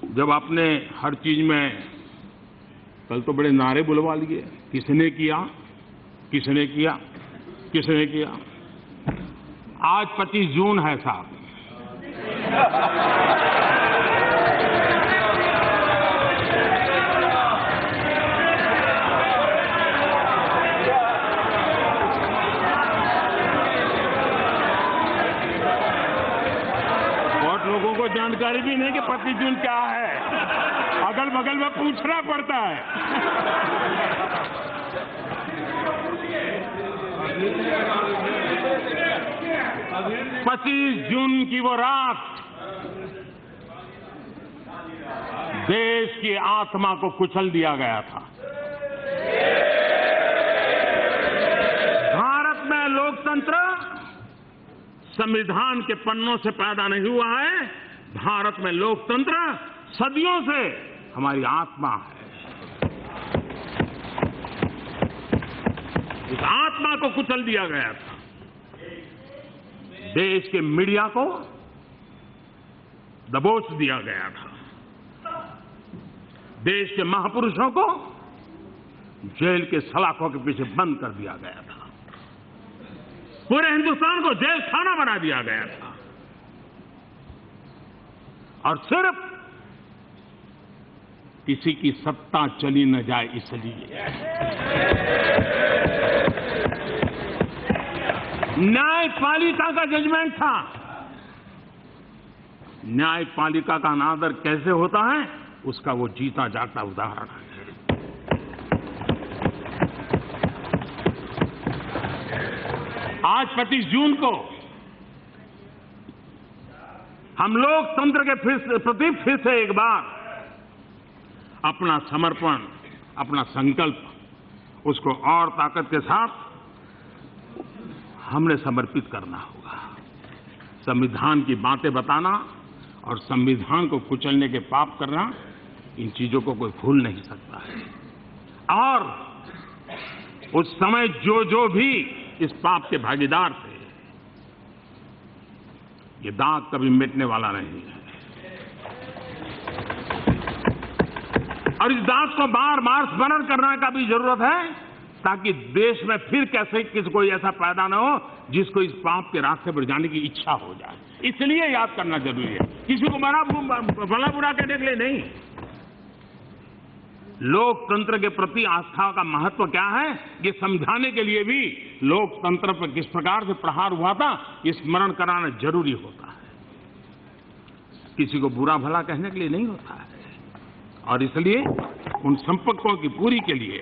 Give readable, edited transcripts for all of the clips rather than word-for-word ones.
जब आपने हर चीज में कल तो बड़े नारे बुलवा लिए, किसने किया, किसने किया, किसने किया। आज 25 जून है साहब। बहुत लोगों को जानकारी भी नहीं कि 25 जून क्या है, अगल बगल में पूछना पड़ता है। 25 जून की वो रात देश की आत्मा को कुचल दिया गया था। भारत में लोकतंत्र संविधान के पन्नों से पैदा नहीं हुआ है, भारत में लोकतंत्र सदियों से हमारी आत्मा है। इस आत्मा को कुचल दिया गया था। देश के मीडिया को दबोच दिया गया था। देश के महापुरुषों को जेल के सलाखों के पीछे बंद कर दिया गया था। पूरे हिंदुस्तान को जेल खाना बना दिया गया था। और सिर्फ किसी की सत्ता चली न जाए इसलिए न्यायपालिका का जजमेंट था। न्यायपालिका का अनादर कैसे होता है, उसका वो जीता जागता उदाहरण है। आज 25 जून को हम लोकतंत्र के प्रति फिर से एक बार अपना समर्पण, अपना संकल्प उसको और ताकत के साथ हमने समर्पित करना होगा। संविधान की बातें बताना और संविधान को कुचलने के पाप करना, इन चीजों को कोई भूल नहीं सकता है। और उस समय जो भी इस पाप के भागीदार थे, ये दाग कभी मिटने वाला नहीं है। और इस दाग को बार बार स्मरण करने का भी जरूरत है, ताकि देश में फिर कैसे किसी कोई ऐसा पैदा न हो जिसको इस पाप के रास्ते पर जाने की इच्छा हो जाए। इसलिए याद करना जरूरी है, किसी को भला बुरा कहने के लिए नहीं। लोकतंत्र के प्रति आस्था का महत्व क्या है, ये समझाने के लिए भी लोकतंत्र पर किस प्रकार से प्रहार हुआ था, ये स्मरण कराना जरूरी होता है। किसी को बुरा भला कहने के लिए नहीं होता है। और इसलिए उन संपर्कों की पूरी के लिए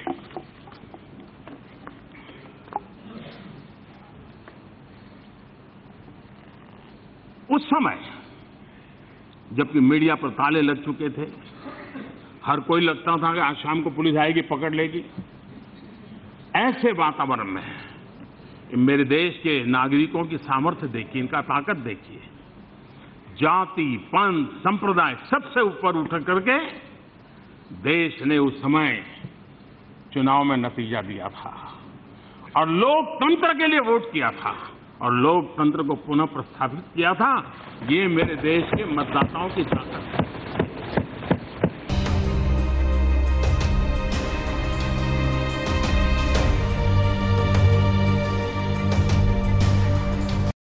उस समय जबकि मीडिया पर ताले लग चुके थे, हर कोई लगता था कि आज शाम को पुलिस आएगी, पकड़ लेगी, ऐसे वातावरण में मेरे देश के नागरिकों की सामर्थ्य देखिए, इनका ताकत देखिए। जाति, पंथ, संप्रदाय सबसे ऊपर उठ करके देश ने उस समय चुनाव में नतीजा दिया था और लोकतंत्र के लिए वोट किया था और लोकतंत्र को पुनः प्रस्थापित किया था। ये मेरे देश के मतदाताओं की ताकत है।